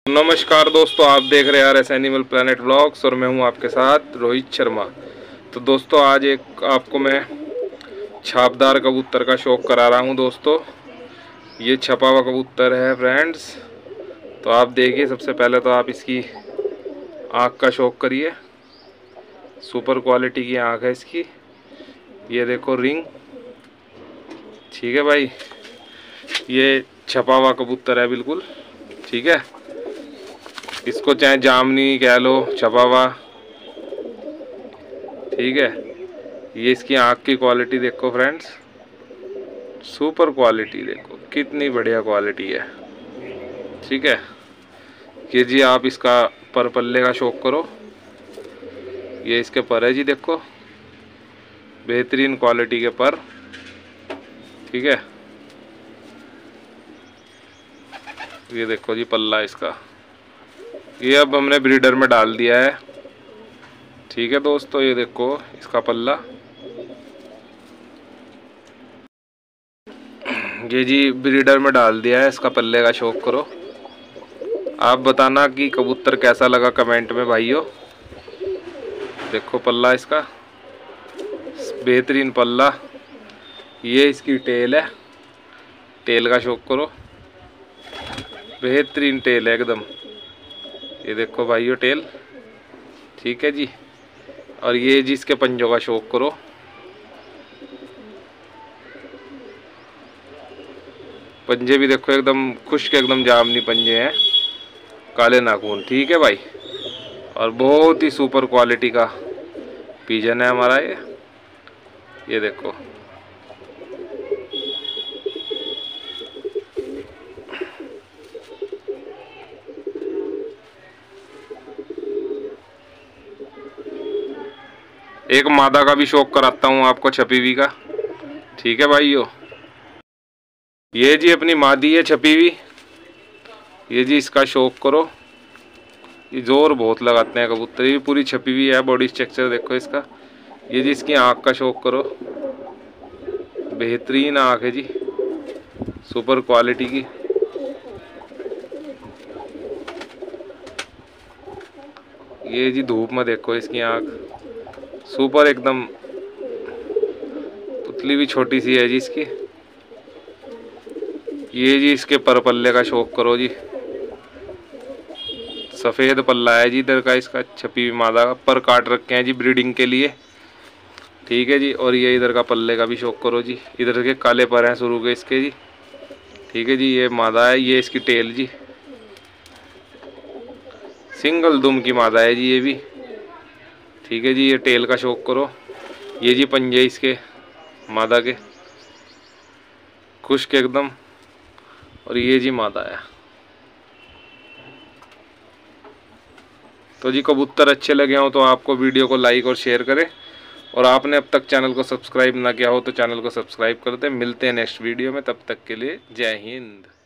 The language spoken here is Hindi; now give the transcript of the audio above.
नमस्कार दोस्तों, आप देख रहे हैं RS एनिमल प्लैनेट व्लॉग्स और मैं हूं आपके साथ रोहित शर्मा। तो दोस्तों आज एक आपको मैं छापदार कबूतर का शौक करा रहा हूं। दोस्तों ये छपा हुआ कबूतर है फ्रेंड्स। तो आप देखिए, सबसे पहले तो आप इसकी आँख का शौक करिए। सुपर क्वालिटी की आँख है इसकी। ये देखो रिंग, ठीक है भाई। ये छपा हुआ कबूतर है बिल्कुल, ठीक है। इसको चाहे जामनी कह लो, छपा हुआ, ठीक है। ये इसकी आँख की क्वालिटी देखो फ्रेंड्स, सुपर क्वालिटी देखो, कितनी बढ़िया क्वालिटी है, ठीक है। ये जी आप इसका पर पल्ले का शौक करो। ये इसके पर है जी, देखो बेहतरीन क्वालिटी के पर, ठीक है। ये देखो जी पल्ला इसका, ये अब हमने ब्रीडर में डाल दिया है, ठीक है दोस्तों। ये देखो इसका पल्ला, ये जी ब्रीडर में डाल दिया है। इसका पल्ले का शौक करो। आप बताना कि कबूतर कैसा लगा कमेंट में भाइयों। देखो पल्ला इसका, बेहतरीन पल्ला। ये इसकी टेल है, टेल का शौक करो, बेहतरीन टेल है एकदम। ये देखो भाइयों टेल, ठीक है जी। और ये जी इसके पंजों का शौक करो। पंजे भी देखो एकदम खुश्क, एकदम जामनी पंजे हैं, काले नाखून, ठीक है भाई। और बहुत ही सुपर क्वालिटी का पिजन है हमारा ये देखो। एक मादा का भी शौक कराता हूँ आपको, छपी हुई का, ठीक है भाइयों। ये जी अपनी मादी है छपी हुई। ये जी इसका शौक करो। ये जोर बहुत लगाते हैं कबूतर, ये पूरी छपी हुई है, बॉडी स्ट्रक्चर देखो इसका। ये जी इसकी आँख का शौक करो, बेहतरीन आँख है जी, सुपर क्वालिटी की। ये जी धूप में देखो इसकी आँख, सुपर एकदम। पुतली भी छोटी सी है जी इसकी। ये जी इसके पर पल्ले का शौक करो जी, सफ़ेद पल्ला है जी इधर का इसका, छपी हुई मादा का। पर काट रखे हैं जी ब्रीडिंग के लिए, ठीक है जी। और ये इधर का पल्ले का भी शौक करो जी, इधर के काले पर हैं शुरू के इसके जी, ठीक है जी। ये मादा है, ये इसकी टेल जी, सिंगल दुम की मादा है जी ये भी, ठीक है जी। ये टेल का शौक करो। ये जी पंजे इसके मादा के, खुश्क एकदम। और ये जी मादा है। तो जी कबूतर अच्छे लगे हों तो आपको वीडियो को लाइक और शेयर करें। और आपने अब तक चैनल को सब्सक्राइब ना किया हो तो चैनल को सब्सक्राइब कर दें। मिलते हैं नेक्स्ट वीडियो में, तब तक के लिए जय हिंद।